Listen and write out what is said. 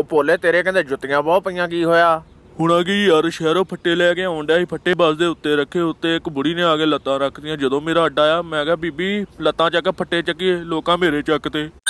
ਉਹ ਭੋਲੇ ਤੇਰੇ ਕਹਿੰਦੇ ਜੁੱਤੀਆਂ ਬਹੁਤ ਪਈਆਂ, ਕੀ ਹੋਇਆ? ਹੁਣ ਕੀ ਯਾਰ, ਸ਼ਹਿਰੋਂ ਫੱਟੇ ਲੈ ਕੇ ਆਉਣ ਡਿਆ ਸੀ, ਫੱਟੇ ਬੱਸ ਦੇ ਉੱਤੇ ਰੱਖੇ, ਉੱਤੇ ਇੱਕ ਬੁੜੀ ਨੇ ਆ ਕੇ ਲੱਤਾਂ ਰੱਖਤੀਆਂ। ਜਦੋਂ ਮੇਰਾ ਅੱਡਾ ਆਇਆ ਮੈਂ ਕਿਹਾ ਬੀਬੀ ਲੱਤਾਂ ਚੱਕ, ਫੱਟੇ ਚੱਕੀਏ, ਲੋਕਾਂ ਮੇਰੇ ਚੱਕ ਤੇ।